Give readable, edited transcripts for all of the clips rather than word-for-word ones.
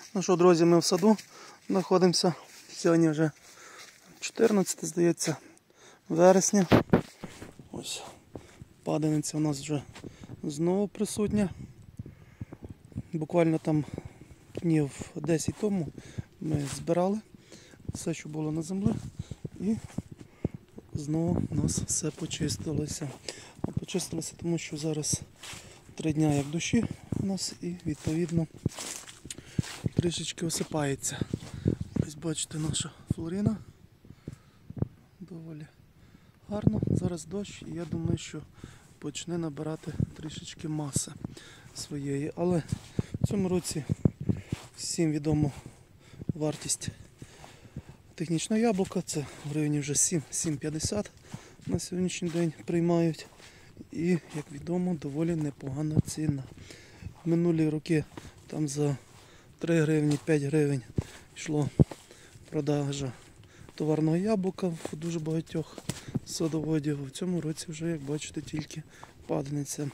Ну що, друзі, ми в саду знаходимося. Сьогодні вже 14, здається, вересня. Ось паданиця у нас вже знову присутня. Буквально там днів 10 тому ми збирали все, що було на землі, і знову у нас все почистилося. Почистилося, тому що зараз 3 дня як дощі у нас, і відповідно трішечки осипається. Ось бачите, наша флорина доволі гарно. Зараз дощ, і я думаю, що почне набирати трішечки маси своєї. Але в цьому році всім відомо вартість технічного яблука. Це в районі вже 7,50 на сьогоднішній день приймають. І, як відомо, доволі непогана ціна. В минулі роки там за 3 гривні, 5 гривень йшло продажа товарного яблука в дуже багатьох садоводів. В цьому році вже, як бачите, тільки паданиця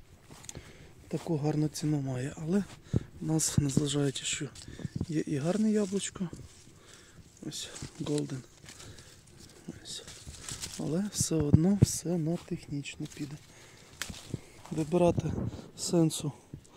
таку гарну ціну має. Але в нас, незважаючи, що є і гарне яблучко, ось Golden. Ось. Але все одно все на технічно піде. Вибирати сенсу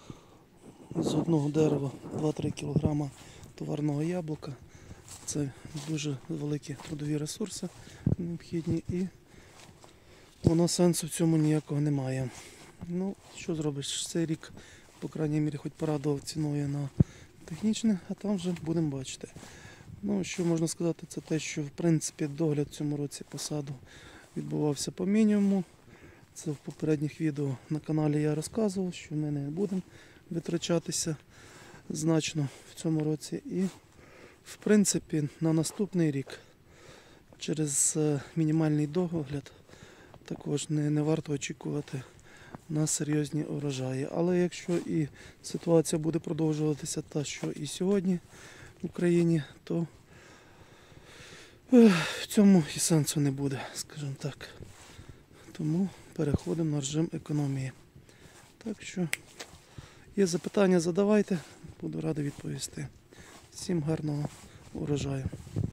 з одного дерева 2-3 кг товарного яблука. Це дуже великі трудові ресурси необхідні, і воно сенсу в цьому ніякого немає. Ну, що зробиш, цей рік, по крайній мірі, хоч порадував ціною на технічне, а там вже будемо бачити. Ну, що можна сказати, це те, що в принципі догляд в цьому році по саду відбувався по мінімуму. Це в попередніх відео на каналі я розказував, що ми не будемо витрачатися значно в цьому році. І в принципі на наступний рік через мінімальний догляд також не варто очікувати на серйозні урожаї. Але якщо і ситуація буде продовжуватися та, що і сьогодні в Україні, то в цьому і сенсу не буде, скажімо так. Тому переходимо на режим економії. Так що є запитання, задавайте, буду радий відповісти. Всім гарного урожаю.